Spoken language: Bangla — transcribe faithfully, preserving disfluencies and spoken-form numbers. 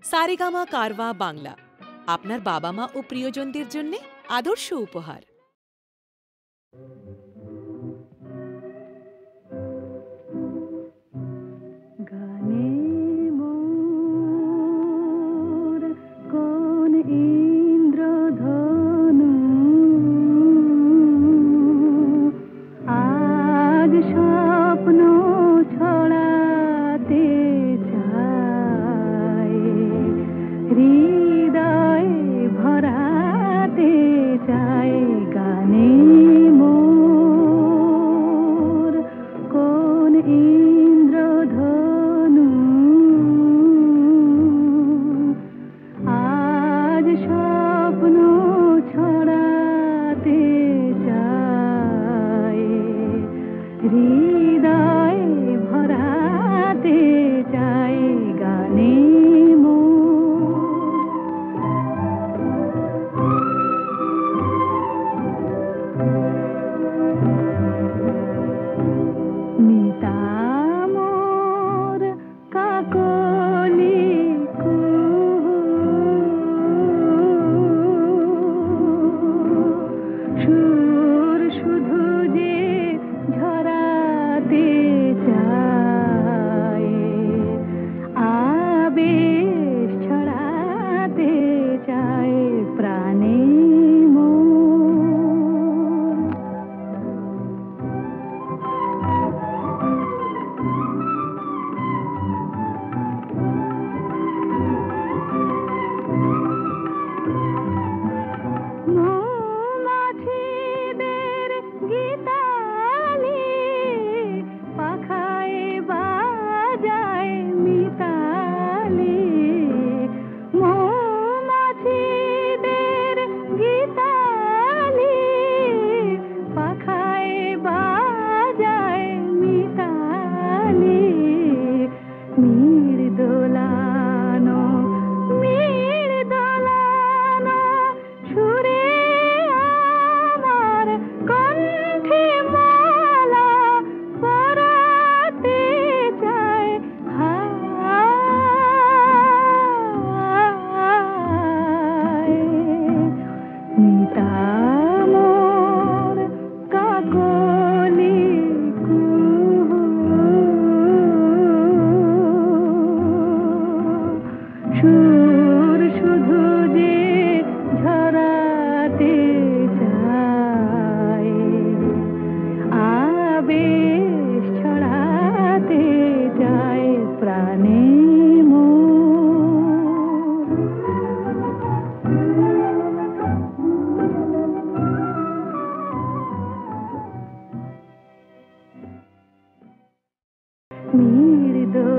সারেগামা কারওয়া বাংলা, আপনার বাবা মা ও প্রিয়জনদের জন্য আদর্শ উপহার। গানে মোর কোন ইন্দ্রধনু, আজ স্বপ্ন ছড়াতে চায়, হৃদয় ভরাতে চায়। গানে মোর কোন ইন্দ্রধনু, আজ স্বপ্ন ছড়াতে চায়, হৃদয় ভরাতে চায়। গানে মিতা মোর কাকলি কুহু, সুর শুধু যে ঝরাতে চায়, আবেশ ছড়াতে চায় প্রাণে মোর। মৌমাছিদের গীতালি, পাখায় বাজায় মিতালি। মৌমাছিদের গীতালি, পাখায় বাজায় মিতালি। মীর দোলানো, মীর দোলানো সুরে আমার কণ্ঠে মালা পরাতে চায়। হায় মিতা মোর কাকলি কুহু, সুর শুধু যে ঝরাতে চায়, আবেশ ছড়াতে চায় প্রাণে মোর। মীর দোলানো